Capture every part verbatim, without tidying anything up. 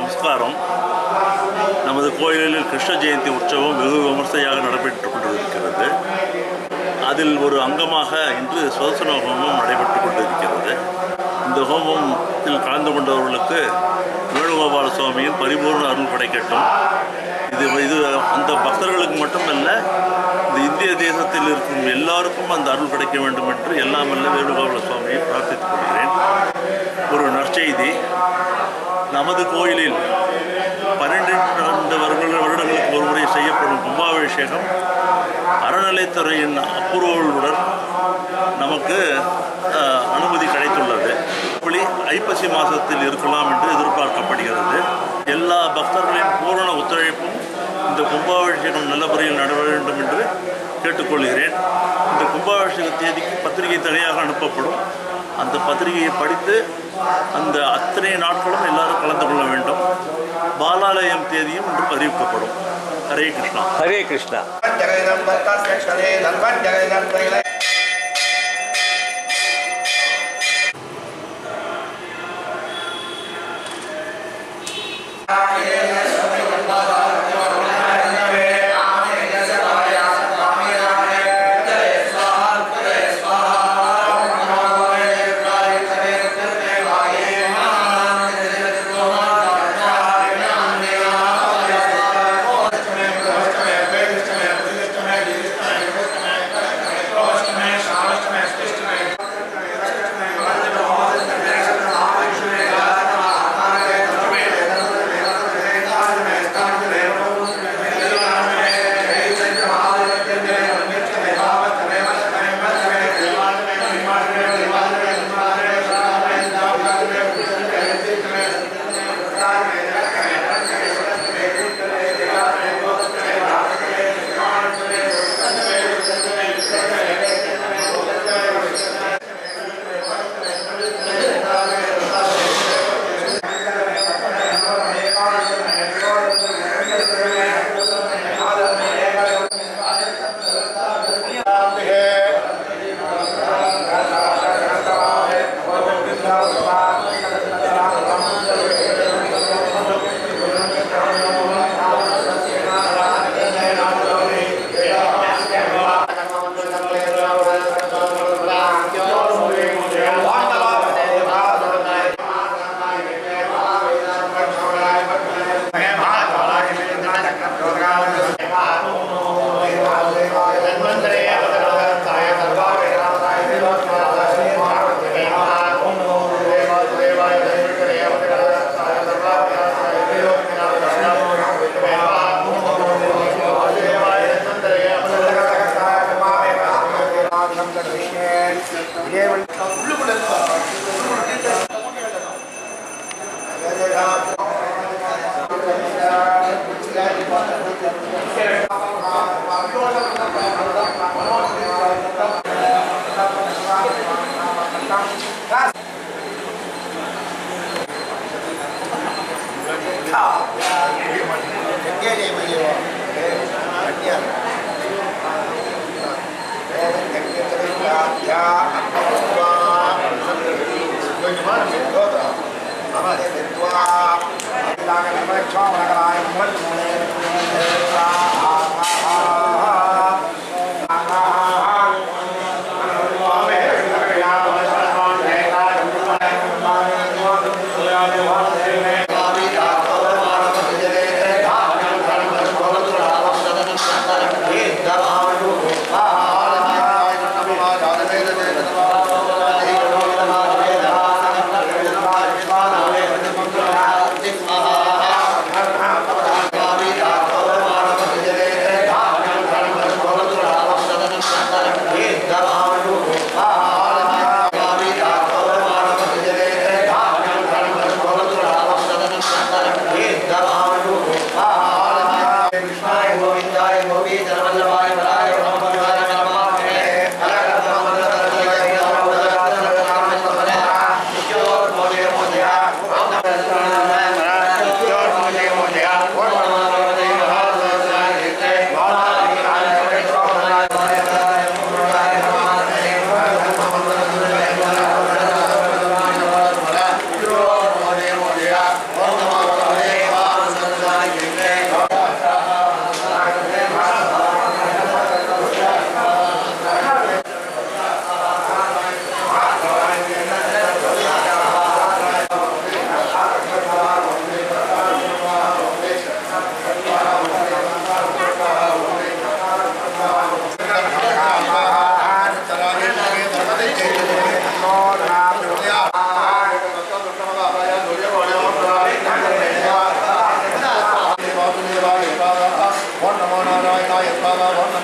நமஸ்காரம். நமது கோயிலில் கிருஷ்ண ஜெயந்தி உற்சவம் வெகு விமர்சையாக நடைபெற்று கொண்டிருக்கிறது. அதில் ஒரு அங்கமாக இன்று சுதர்சன ஹோமம் நடைபெற்று கொண்டிருக்கிறது. இந்த ஹோமத்தில் கலந்து கொண்டவர்களுக்கு வேணுகோபால சுவாமியின் பரிபூர்ண அருள் கிடைக்கட்டும். இது இது அந்த பக்தர்களுக்கு மட்டுமல்ல, இந்த இந்திய தேசத்தில் இருக்கும் எல்லாருக்கும் அந்த அருள் கிடைக்க வேண்டும் என்று எல்லாம் அல்ல வேணுகோபால சுவாமியை பிரார்த்தித்துக் கொள்கிறேன். ஒரு நற்செய்தி, நமது கோயிலில் பன்னிரண்டு வருடங்களுக்கு ஒருமுறை செய்யப்படும் கும்பாபிஷேகம் அறநிலைத்துறையின் அப்ரூவலுடன் நமக்கு அனுமதி கிடைத்துள்ளது. இப்படி ஐப்பசி மாதத்தில் இருக்கலாம் என்று எதிர்பார்க்கப்படுகிறது. எல்லா பக்தர்களின் பூரண ஒத்துழைப்பும் இந்த கும்பாபிஷேகம் நல்ல முறையில் நடைபெற வேண்டும் என்று கேட்டுக்கொள்கிறேன். இந்த கும்பாபிஷேக தேதிக்கு பத்திரிகை தனியாக அனுப்பப்படும். அந்த பத்திரிகையை படித்து அந்த அத்தனை நாட்களும் எல்லாரும் கலந்து கொள்ள வேண்டும். பாலாலயம் தேதியும் இன்று அறிவிக்கப்படும். ஹரே கிருஷ்ணா. ஹரே கிருஷ்ணா.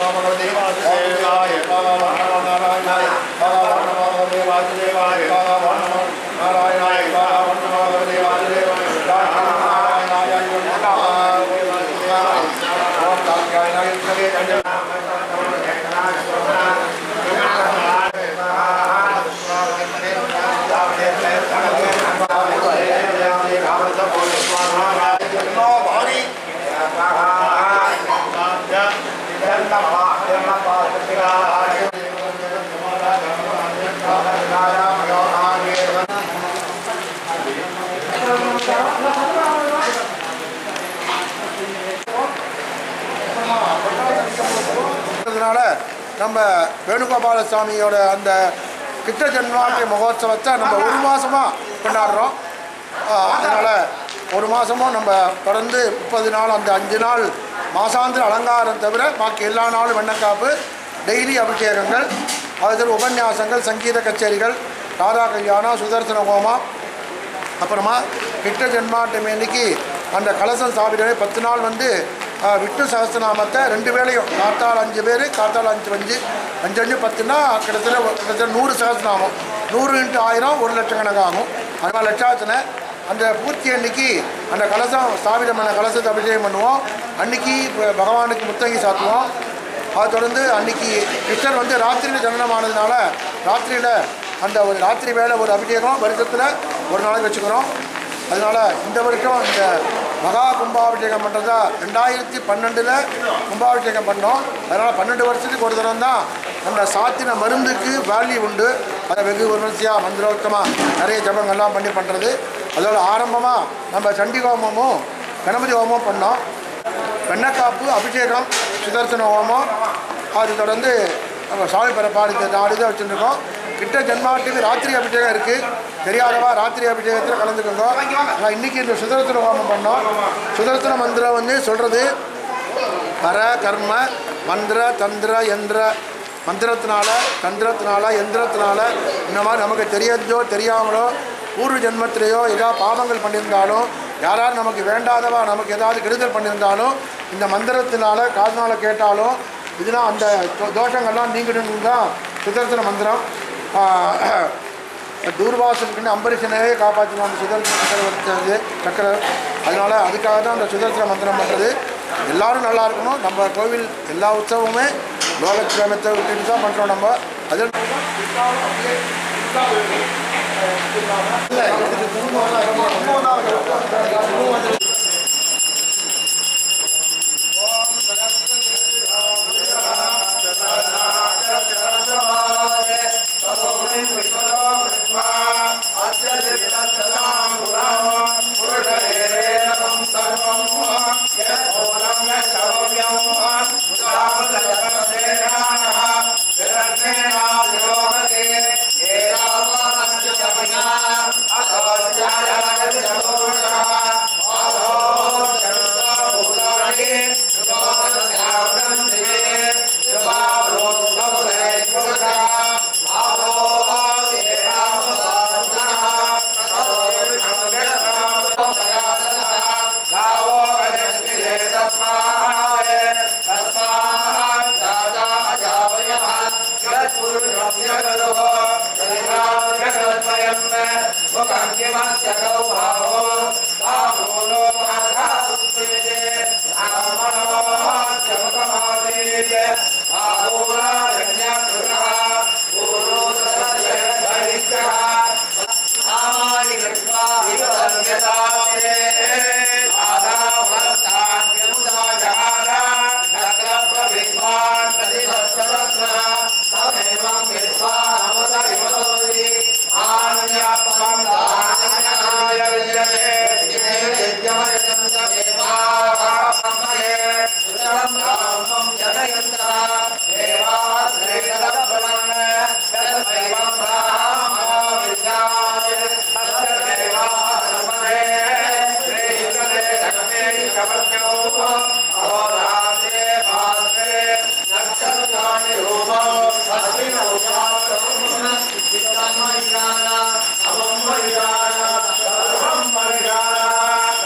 நம்ம வேணுகோபால சுவாமியோட அந்த கிட்ட ஜென்மாஷ்டமி மகோத்சவத்தை நம்ம ஒரு மாதமாக கொண்டாடுறோம். அதனால் ஒரு மாதமும் நம்ம தொடர்ந்து முப்பது நாள் அந்த அஞ்சு நாள் மாசாந்திர அலங்காரம் தவிர பாக்கி எல்லா நாளும் வெண்ணக்காப்பு, டெய்லி அபிஷேகங்கள், அது உபன்யாசங்கள், சங்கீத கச்சேரிகள், ராதா கல்யாணம், சுதர்சன ஹோமம், அப்புறமா கிட்ட ஜென்மாஷ்டமி அன்னைக்கு அந்த கலசம் சாப்பிடவே பத்து நாள் வந்து விஷ்ணு சகஸ்ரநாமத்தை ரெண்டு வேளையும் காத்தால் அஞ்சு பேர் காத்தால் அஞ்சு அஞ்சு அஞ்சு அஞ்சு பத்துனா கிட்டத்தட்ட கிட்டத்தட்ட நூறு சகஸ்ரநாமம், நூறு இன்ட்டு ஆயிரம் ஒரு லட்சம் கணக்காகும். அதனால் லட்சார்த்தனை அந்த பூர்த்தி அன்னைக்கு அந்த கலசம் ஸ்தாபிதமான கலசத்தை அபிஷேகம் பண்ணுவோம். அன்னைக்கு பகவானுக்கு முத்தங்கி சாத்துவோம். அதை தொடர்ந்து அன்னைக்கு கிருஷ்ணர் வந்து ராத்திரியில் ஜனனமானதுனால ராத்திரியில் அந்த ஒரு ராத்திரி வேலை ஒரு அபிஷேகம் வருஷத்தில் ஒரு நாளைக்கு வச்சுக்கிறோம். அதனால் இந்த வருஷம் இந்த மகா கும்பாபிஷேகம் பண்ணுறதா ரெண்டாயிரத்தி பன்னெண்டில் கும்பாபிஷேகம் பண்ணோம். அதனால் பன்னெண்டு வருஷத்துக்கு ஒரு தரம் தான் அந்த சாத்தின மருந்துக்கு வேல்யூ உண்டு. அதை வெகு விமர்சையாக மந்திரோத்தமாக நிறைய ஜபங்கள்லாம் பண்ணி பண்ணுறது. அதோட ஆரம்பமாக நம்ம சண்டி ஹோமமும் கணபதி ஹோமம் பண்ணோம். வெண்ணக்காப்பு, அபிஷேகம், சுதர்சன ஹோமம், அது தொடர்ந்து நம்ம சாமி பரப்பாடு நாலு தான் வச்சுருக்கோம். கிட்ட ஜென்மாஷ்டமி ராத்திரி அபிஷேகம் இருக்குது. தெரியாதவா ராத்திரி அபிஷேகத்தில் கலந்துக்கோங்க. நான் இன்றைக்கி இந்த சுதர்சன ஹோமம் பண்ணோம். சுதர்சன மந்திரம் வந்து சொல்கிறது பர கர்ம மந்திர தந்திர எந்திர மந்திரத்தினால தந்திரத்தினால எந்திரத்தினால இந்த மாதிரி நமக்கு தெரியாதோ தெரியாமலோ பூர்வ ஜென்மத்திலேயோ ஏதாவது பாவங்கள் பண்ணியிருந்தாலும் யாராவது நமக்கு வேண்டாதவா நமக்கு ஏதாவது கெடுதல் பண்ணியிருந்தாலும் இந்த மந்திரத்தினால காதுனால கேட்டாலும் இதுனா அந்த தோஷங்கள்லாம் நீங்கிடுன்னு தான் சுதர்சன மந்திரம். தூர்வாசனுக்குன்னு அம்பரீஷனையே காப்பாற்றினோம் அந்த சுதர்சன சக்கரவர்த்தி சக்கர. அதனால் அதுக்காக தான் அந்த சுதர்சன மந்திரம் பண்ணுறது. எல்லோரும் நல்லா இருக்கணும். நம்ம கோவில் எல்லா உற்சவமுமே லோகக்ஷேமத்தை விட்டுட்டு தான் பண்ணுறோம். நம்ம அது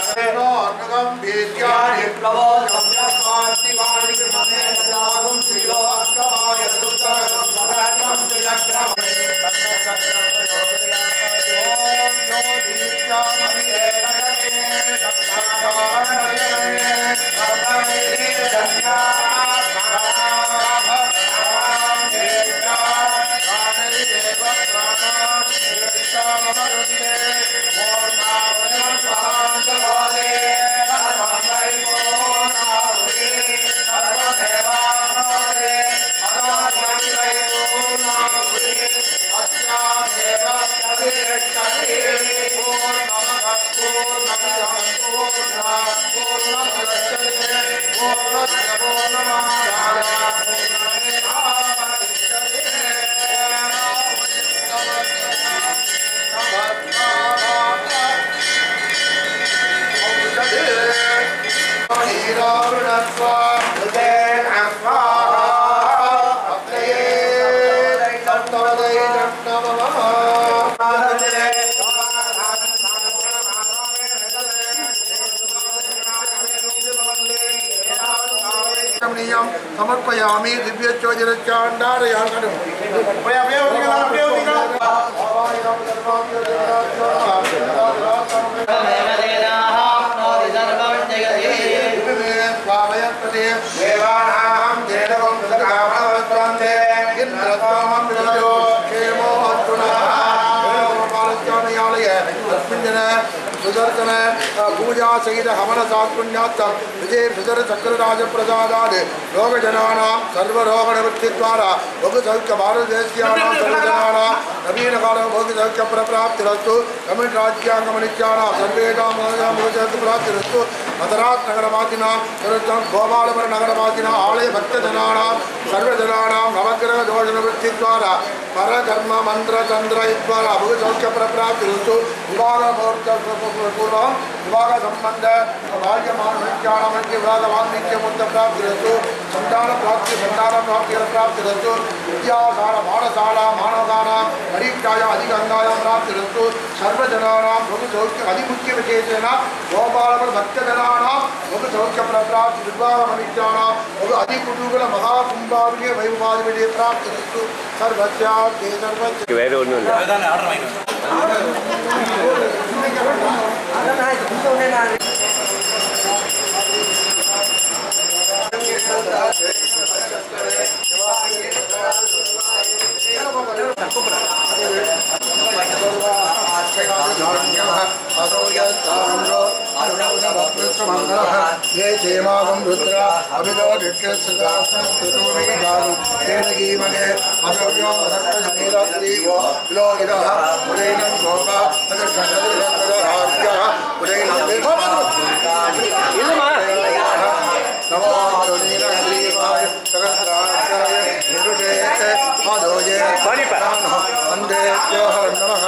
Lord, समर्पयामि दिव्य चोजर चांडार यागनु सुदर्शन पूजा सहित हवन सात्पुण्यात् विजय सुदर चक्रराज प्रसादाद लोक जनानां सर्वरोग निवृत्ति द्वारा बहु सौख्य भारत देशीयानां सर्वजनानां नवीन काल बहु सौख्य प्राप्तिरस्तु तमिल राज्यांगमनित्यानां सर्वेषां प्राप्तिरस्तु मदराज नगरवासिनां गोपालपुर नगरवासिनां आलय भक्तजनानां सर्वजनानां नवग्रह दोष निवृत्ति द्वारा परकर्म मंत्र चंद्र द्वारा बहु सौख्य प्राप्तिरस्तु विवाह पूर्व विवाह संबंध भाग्यमान्यानां विवाह वाल्मीकि मुक्त प्राप्तिरस्तु संतान प्राप्ति संतान प्राप्ति प्राप्तिरस्तु विद्याशाला पाठशाला मानवानां परीक्षायां अधिगंगायां प्राप्तिरस्तु सर्वजनानां बहु सौख्य अधिमुख्य विशेषेण गोपालपुर भक्तजनानां बहु सौख्य प्राप्ति विवाहमनित्यानां बहु अधिकुतूहल महाकुंभाविजय वैभवादिविजय प्राप्तिरस्तु सर्वस्या ते सर्वस्य வேற ஒண்ணும் இல்ல ये क्षेमागं रुद्रा अभितो दिष्टस्त्रासंस्तुतोमेधागं तेनगीमगे अदव्यो अदर्पजनीरत्रीवो विलोकितः उदयनं गोपा अदर्शनदर्शनदर्हार्यः उदयनं नमो नीलग्रीवाय सहस्राक्षाय निरुषेत मधोजे वन्दे नमः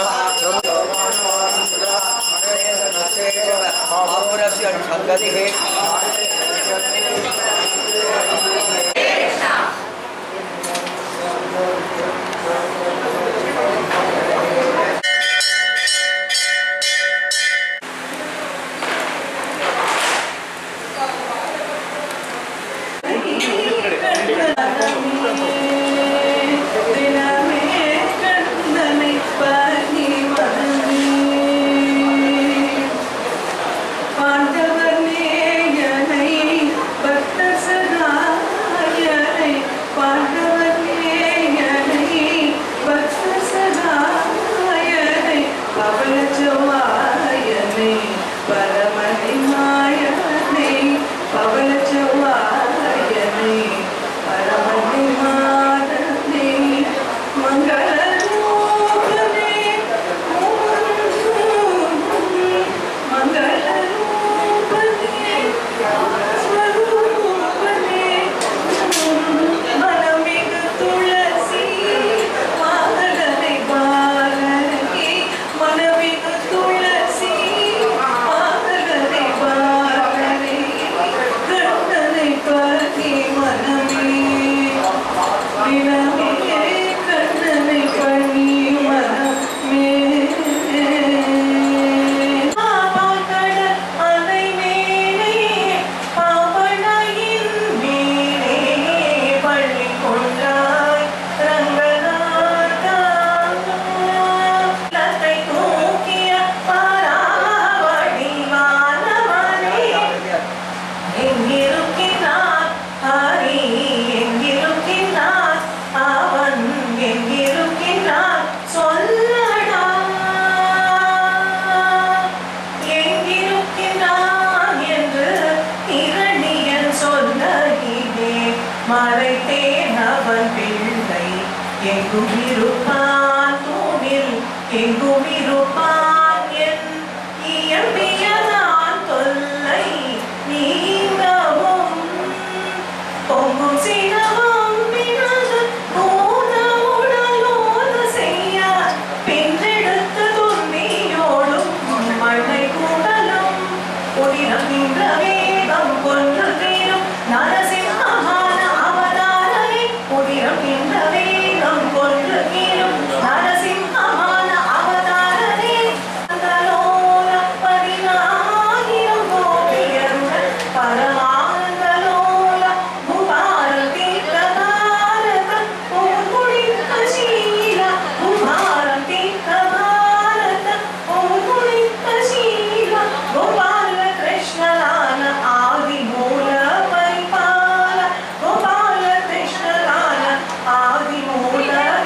அவன் பிள்ளை எங்கும் இருப்பான் தூணில் எங்கும் இருப்பான் என் இயம்பியதான் தொல்லை நீங்கவும் பொங்கும் சினமும் பிறகு பூத உடலோடு செய்ய பின்றெடுத்து துன்பியோடும் மழை கூடலும் ஒளிரம் நின்ற வேகம் கொன்று தீரும் நரசிம்மமான அவதாரனை ஒளிரம் நின்ற வேகம் கொன்று தீரும் நரசிம்மமான அவதாரனே அந்தலோல பதினாயிரம் கோடியருடன் பரமானந்தலோல புபாரம் தீர்த்தபாரத பூங்குழித்த சீல புபாரம் தீர்த்தபாரத பூங்குழித்த சீல கோபால கிருஷ்ணலான ஆதி மூல பரிபால கோபால கிருஷ்ணலான ஆதி மூல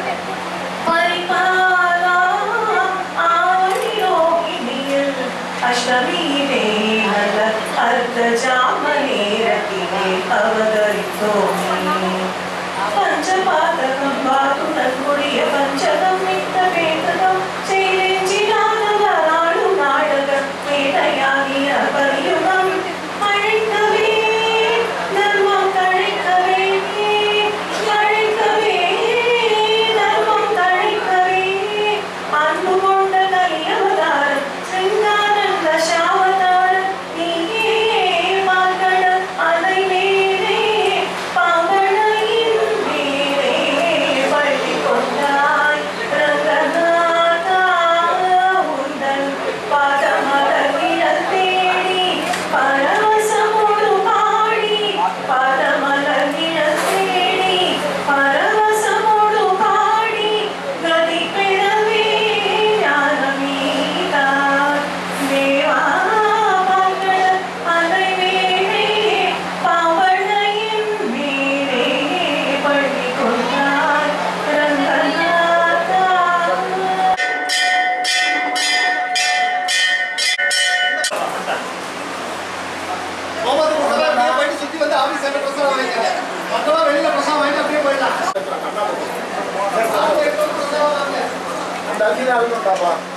பரிபால ஆதி யோகினியில் அஷ்டமியிலே நல்ல அர்த்த ஜாமநேரத்திலே அவதரித்தோமே பஞ்சபாதகம் பாதுடன் கொடிய பஞ்சகம் மித்த வேதகம் செய்தெஞ்சினாதவராடும் நாடகம் வேதையாகிய பரியுகம் அழைக்கவே தர்மம் தழைக்கவே அழைக்கவே தர்மம் தழைக்கவே அன்பு கொண்ட கலியவதாரம் சிங்கானந்த சாவதாரம் நீயே மாங்கட அதை மேலே பாங்கடையின் மேலே பள்ளி கொண்டாய் ரங்கநாதா உந்தன் பாதமலர் தேடி பரவசமோடு பாடி பாதமலர் தேடி பரவசமோடு பாடி கதி பெறவே ஞானமீதா தேவா மங்கள அலை மேலே பாவனையின் மேலே பள்ளி கொண்டாய் ரங்கநாதா போயிட்டு சுத்தி வந்து ஆபீஸ் சென்டர் பிரசாதம் வாங்கிக்கிறேன் மக்களா வெளியில பிரசாதம் வாங்கிட்டு அப்படியே போயிடலாம் அந்த அங்கீகாரம் தாப்பா